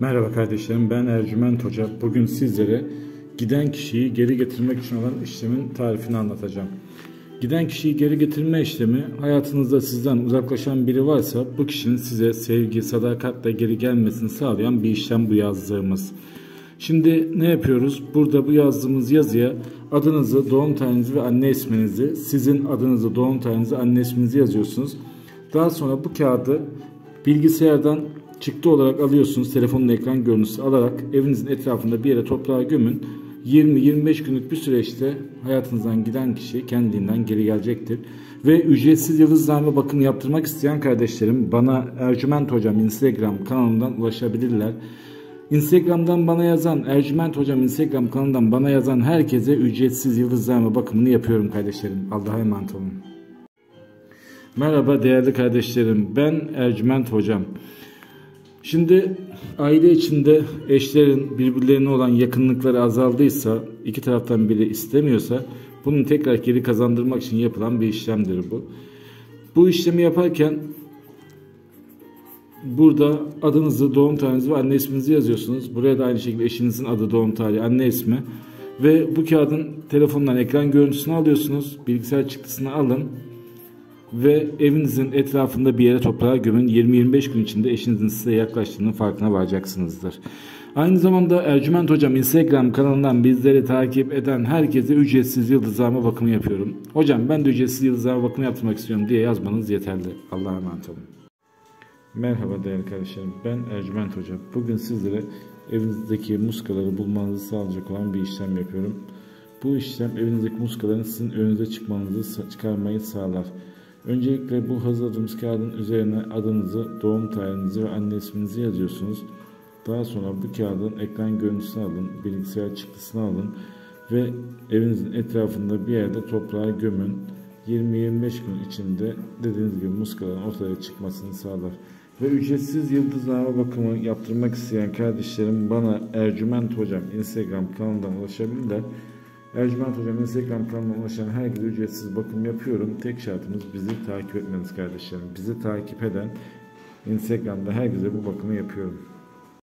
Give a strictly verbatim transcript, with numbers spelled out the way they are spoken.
Merhaba kardeşlerim, ben Ercüment Hoca. Bugün sizlere giden kişiyi geri getirmek için olan işlemin tarifini anlatacağım. Giden kişiyi geri getirme işlemi, hayatınızda sizden uzaklaşan biri varsa bu kişinin size sevgi, sadakatle geri gelmesini sağlayan bir işlem bu yazdığımız. Şimdi ne yapıyoruz? Burada bu yazdığımız yazıya adınızı, doğum tarihinizi ve anne isminizi, sizin adınızı, doğum tarihinizi, anne isminizi yazıyorsunuz. Daha sonra bu kağıdı bilgisayardan çıktı olarak alıyorsunuz. Telefonun ekran görüntüsü alarak evinizin etrafında bir yere toprağa gömün. yirmi yirmi beş günlük bir süreçte hayatınızdan giden kişi kendiliğinden geri gelecektir. Ve ücretsiz yıldızlarla bakım yaptırmak isteyen kardeşlerim bana Ercüment Hocam Instagram kanalından ulaşabilirler. Instagram'dan bana yazan, Ercüment Hocam Instagram kanalından bana yazan herkese ücretsiz yıldızlarla bakımını yapıyorum kardeşlerim. Allah'a emanet olun. Merhaba değerli kardeşlerim, ben Ercüment Hocam. Şimdi aile içinde eşlerin birbirlerine olan yakınlıkları azaldıysa, iki taraftan biri istemiyorsa bunu tekrar geri kazandırmak için yapılan bir işlemdir bu. Bu işlemi yaparken burada adınızı, doğum tarihinizi ve anne isminizi yazıyorsunuz. Buraya da aynı şekilde eşinizin adı, doğum tarihi, anne ismi ve bu kağıdın telefondan ekran görüntüsünü alıyorsunuz. Bilgisayar çıktısını alın ve evinizin etrafında bir yere toprağa gömün. yirmi yirmi beş gün içinde eşinizin size yaklaştığının farkına varacaksınızdır. Aynı zamanda Ercüment Hocam Instagram kanalından bizleri takip eden herkese ücretsiz yıldızlama bakımı yapıyorum. Hocam ben de ücretsiz yıldızlama bakımı yaptırmak istiyorum diye yazmanız yeterli. Allah'a emanet olun. Merhaba değerli kardeşlerim, ben Ercüment Hoca. Bugün sizlere evinizdeki muskaları bulmanızı sağlayacak olan bir işlem yapıyorum. Bu işlem evinizdeki muskaların sizin önünüze çıkmanızı çıkarmayı sağlar. Öncelikle bu hazırladığımız kağıdın üzerine adınızı, doğum tarihinizi ve anne isminizi yazıyorsunuz. Daha sonra bu kağıdın ekran görüntüsünü alın, bilgisayar çıktısını alın ve evinizin etrafında bir yerde toprağa gömün. yirmi yirmi beş gün içinde dediğiniz gibi muskaların ortaya çıkmasını sağlar. Ve ücretsiz yıldızlama bakımı yaptırmak isteyen kardeşlerim bana Ercüment Hocam Instagram kanalından ulaşabilirler. Ercüment Hocam Instagram kanalına ulaşan herkese ücretsiz bakım yapıyorum. Tek şartımız bizi takip etmeniz kardeşlerim. Bizi takip eden Instagram'da herkese bu bakımı yapıyorum.